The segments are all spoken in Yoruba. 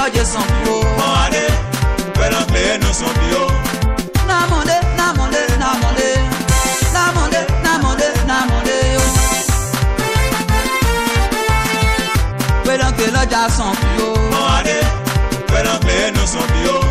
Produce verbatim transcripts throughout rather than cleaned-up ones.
oje son bio. Moade, pela clé no son bio. Na monde, na monde, na monde. Na monde, na monde, na monde yo. Pela clé loja son bio. Moade, pela clé no son bio.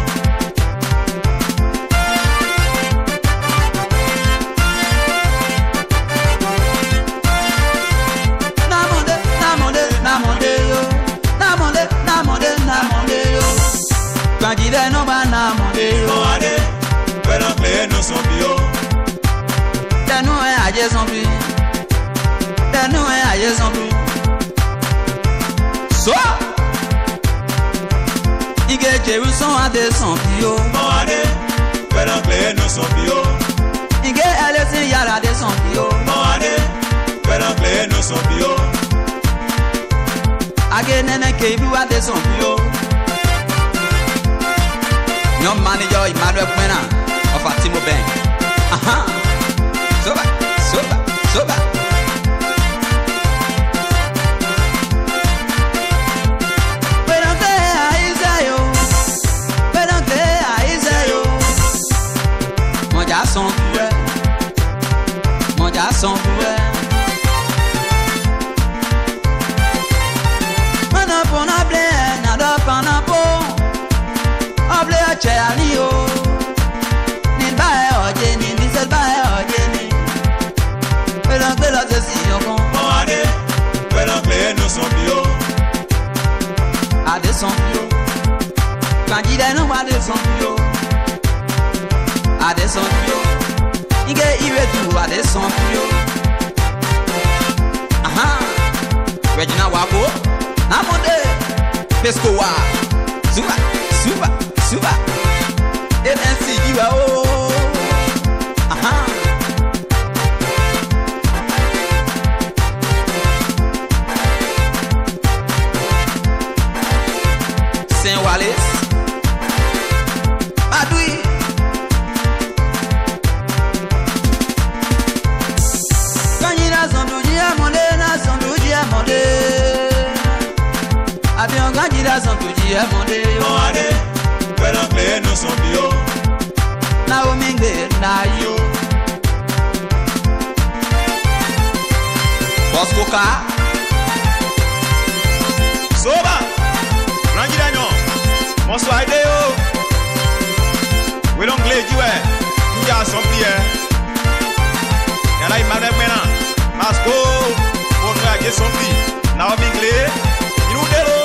Bandide no ba na monde yo. Moade, pela clé no son bio. Tenu e aje son bi. Tenu e aje son bi. So Ige jeru son ade son bio. Moade, pela clé no son bio. Ige elesin yara de son bio. Moade, pela clé no son bio. Age nene ke ibu ade son bio. Your manager Emmanuel Kwena of Atimo Bank. Aha. Soba, soba, soba. Pedante Aizayo. Pedante Aizayo. Mon garçon pouet. Mon garçon pouet. Mana pona ble, nada pana po. Able a cheani yo. Ni bae oje ni ni se bae oje ni. Pero que lo se si yo con. Moade, pela clé no son bio. A de son bio. Bandide no a de son bio. A de son bio. Ige iwe tu a de son bio. Aha. Regina wako. Amonde. Pesco wa. Zuba, zuba. Suba, M N C you are oh, aha. Saint Wallace, Adoui. Kanina zonduji amonde na zonduji amonde. Abion kanina zonduji amonde Moade, pela clé no son bio. Na ominge na yo. Boscoca. Soba, Rangira no. Bonsoir ideo. We don't glad you eh. You got some here. Yala Emmanuel Kwena. Masco, on va get some. Now I'm in glad. You know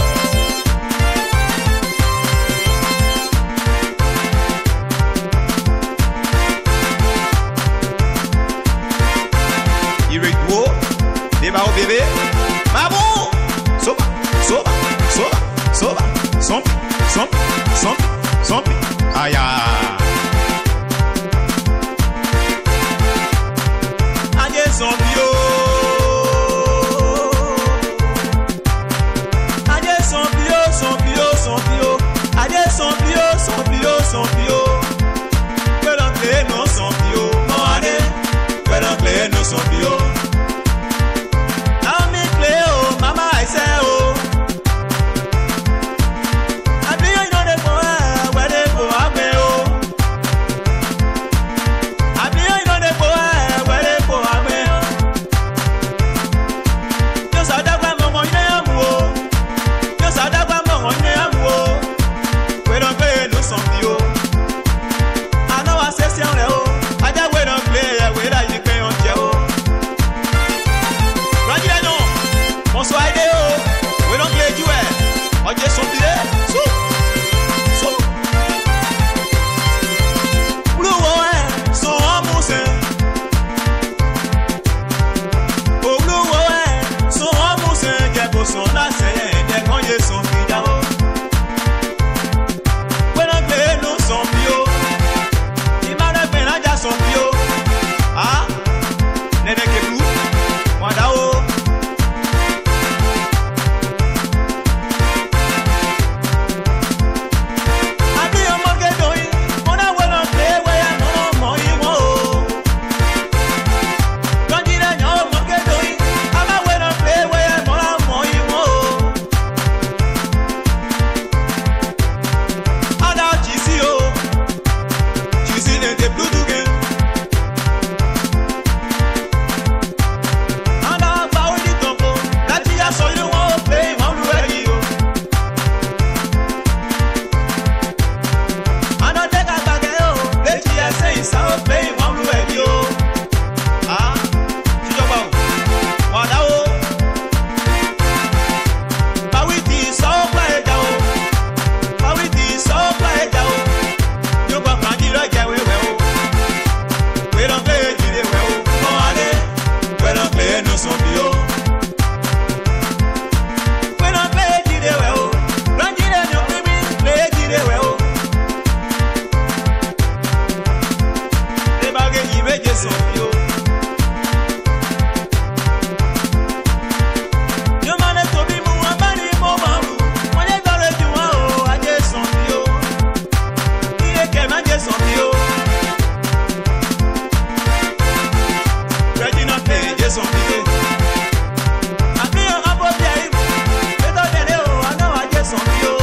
Deba o bébé, maman, soba, soba, soba, soba, sompi, sompi, sompi, sompi, aïe aïe, sompio, aïe sompio, sompio, sompio, aïe sompio, sompio, sompio, que l'anglais non sompio, moade, que l'anglais non sompio. Where they go, I son bio. Yo mane tobi mu abani mo mamu. Monye dore juwa o aje son bio. Ire ke ma je son bio. Regina pe je son bio. Akiyo abo bia ibu. Beto dele o ana wa je son bio.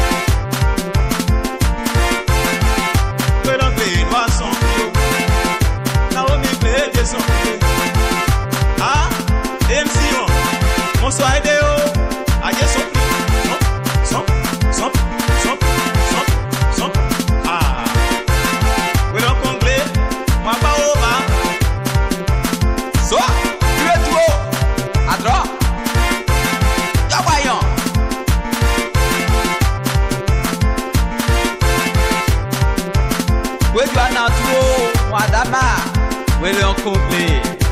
Son bio. Naomi play de son bio. Ah, M C on. Mon soir de o. Aye son bio. Son, son, son, son, son. Ah. We don't conglé. Moi pas au bas. So, tu es trop. À droite. Ya voyons. We do not know what I'm at. We don't complain.